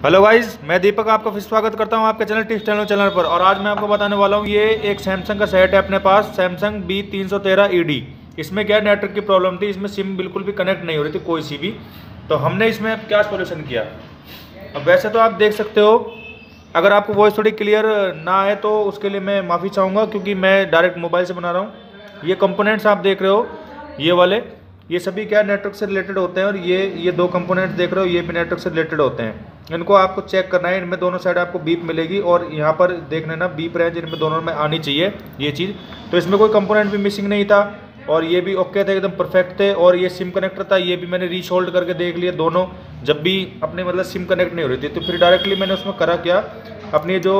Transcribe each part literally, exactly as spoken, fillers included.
Hello guys, मैं दीपक आपका फिर स्वागत करता हूं आपके चैनल टिप्स चैनल चैनल पर। और आज मैं आपको बताने वाला हूं, ये एक सैमसंग का सेट है अपने पास, सैमसंग बी तीन सौ तेरह ई डी। इसमें क्या नेटवर्क की प्रॉब्लम थी, इसमें सिम बिल्कुल भी कनेक्ट नहीं हो रही थी कोई सी भी। तो हमने इसमें अब क्या सोल्यूशन किया। अब वैसे तो आप देख सकते हो, अगर आपको वॉइस थोड़ी क्लियर ना आए तो उसके लिए मैं माफ़ी चाहूँगा, क्योंकि मैं डायरेक्ट मोबाइल से बना रहा हूँ। ये कंपोनेंट्स आप देख रहे हो, ये वाले, ये सभी क्या नेटवर्क से रिलेटेड होते हैं। और ये ये दो कंपोनेंट्स देख रहे हो, ये भी नेटवर्क से रिलेटेड होते हैं। इनको आपको चेक करना है, इनमें दोनों साइड आपको बीप मिलेगी और यहाँ पर देख लेना बीप रेंज इनमें दोनों में आनी चाहिए ये चीज़। तो इसमें कोई कंपोनेंट भी मिसिंग नहीं था और ये भी ओके थे, एकदम परफेक्ट थे। और ये सिम कनेक्टर था, ये भी मैंने रीशोल्ड करके देख लिया दोनों, जब भी अपने मतलब सिम कनेक्ट नहीं हो रही थी। तो फिर डायरेक्टली मैंने उसमें करा क्या, अपनी जो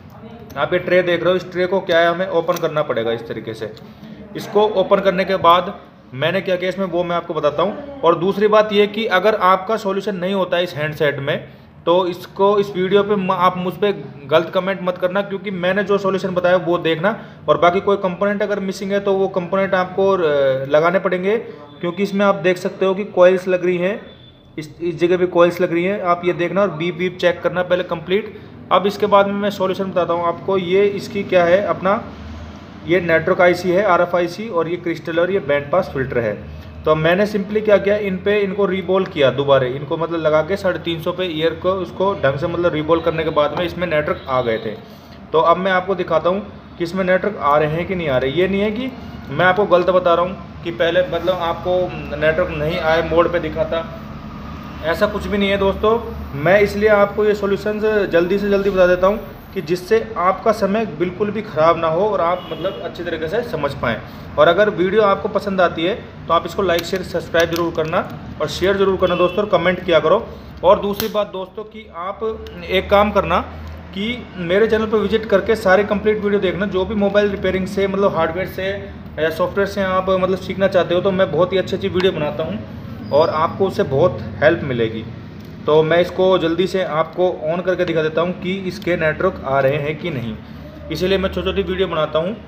आप ये ट्रे देख रहे हो, इस ट्रे को क्या है, हमें ओपन करना पड़ेगा इस तरीके से। इसको ओपन करने के बाद मैंने क्या किया इसमें, वो मैं आपको बताता हूँ। और दूसरी बात ये कि अगर आपका सॉल्यूशन नहीं होता है इस हैंडसेट में, तो इसको इस वीडियो पे आप मुझ पर गलत कमेंट मत करना, क्योंकि मैंने जो सॉल्यूशन बताया वो देखना। और बाकी कोई कंपोनेंट अगर मिसिंग है तो वो कंपोनेंट आपको लगाने पड़ेंगे, क्योंकि इसमें आप देख सकते हो कि कॉइल्स लग रही हैं, इस इस जगह पे कॉइल्स लग रही हैं, आप ये देखना। और बीप बीप चेक करना पहले कंप्लीट। अब इसके बाद में मैं सॉल्यूशन बताता हूँ आपको। ये इसकी क्या है, अपना ये नेटवर्क आईसी है, आरएफ आईसी, और ये क्रिस्टल और ये बैंड पास फिल्टर है। तो मैंने सिंपली क्या किया, इन पे इनको रीबोल किया दोबारा, इनको मतलब लगा के साढ़े तीन सौ पे ईयर को उसको ढंग से मतलब रीबोल करने के बाद में इसमें नेटवर्क आ गए थे। तो अब मैं आपको दिखाता हूँ कि इसमें नेटवर्क आ रहे हैं कि नहीं आ रहे। ये नहीं है कि मैं आपको गलत बता रहा हूँ कि पहले मतलब आपको नेटवर्क नहीं आए मोड पर दिखाता, ऐसा कुछ भी नहीं है दोस्तों। मैं इसलिए आपको ये सॉल्यूशंस जल्दी से जल्दी बता देता हूँ कि जिससे आपका समय बिल्कुल भी ख़राब ना हो और आप मतलब अच्छी तरीके से समझ पाएँ। और अगर वीडियो आपको पसंद आती है तो आप इसको लाइक शेयर सब्सक्राइब जरूर करना और शेयर जरूर करना दोस्तों, और कमेंट किया करो। और दूसरी बात दोस्तों कि आप एक काम करना कि मेरे चैनल पर विजिट करके सारे कंप्लीट वीडियो देखना। जो भी मोबाइल रिपेयरिंग से मतलब हार्डवेयर से या सॉफ्टवेयर से आप मतलब सीखना चाहते हो, तो मैं बहुत ही अच्छी अच्छी वीडियो बनाता हूँ और आपको उससे बहुत हेल्प मिलेगी। तो मैं इसको जल्दी से आपको ऑन करके दिखा देता हूँ कि इसके नेटवर्क आ रहे हैं कि नहीं। इसीलिए मैं छोटी छोटी वीडियो बनाता हूँ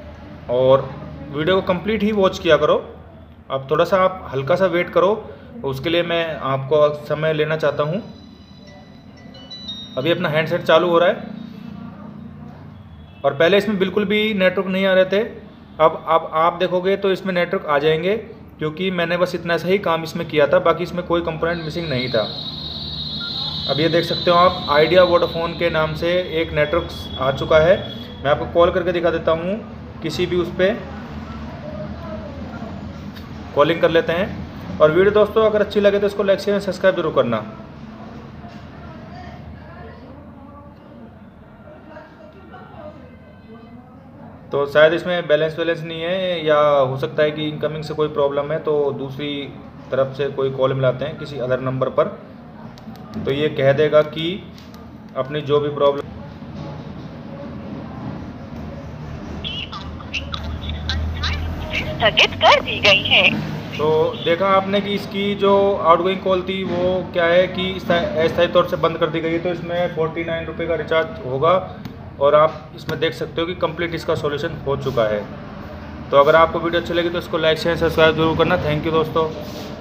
और वीडियो को कंप्लीट ही वॉच किया करो। अब थोड़ा सा आप हल्का सा वेट करो, उसके लिए मैं आपको समय लेना चाहता हूँ। अभी अपना हैंडसेट चालू हो रहा है और पहले इसमें बिल्कुल भी नेटवर्क नहीं आ रहे थे। अब अब आप देखोगे तो इसमें नेटवर्क आ जाएंगे, क्योंकि मैंने बस इतना सा ही काम इसमें किया था, बाकी इसमें कोई कंपोनेंट मिसिंग नहीं था। अब ये देख सकते हो आप, आइडिया वोडाफोन के नाम से एक नेटवर्क आ चुका है। मैं आपको कॉल करके दिखा देता हूँ, किसी भी उस पर कॉलिंग कर लेते हैं। और वीडियो दोस्तों अगर अच्छी लगे तो इसको लाइक शेयर सब्सक्राइब जरूर करना। तो शायद इसमें बैलेंस वैलेंस नहीं है, या हो सकता है कि इनकमिंग से कोई प्रॉब्लम है, तो दूसरी तरफ से कोई कॉल मिलाते हैं किसी अदर नंबर पर, तो ये कह देगा कि अपनी जो भी प्रॉब्लम स्थगित कर दी गई है। तो देखा आपने कि इसकी जो आउटगोइंग कॉल थी वो क्या है कि अस्थायी तौर से बंद कर दी गई है। तो इसमें फोर्टी नाइन रुपये का रिचार्ज होगा और आप इसमें देख सकते हो कि कंप्लीट इसका सॉल्यूशन हो चुका है। तो अगर आपको वीडियो अच्छी लगी तो इसको लाइक शेयर सब्सक्राइब जरूर करना। थैंक यू दोस्तों।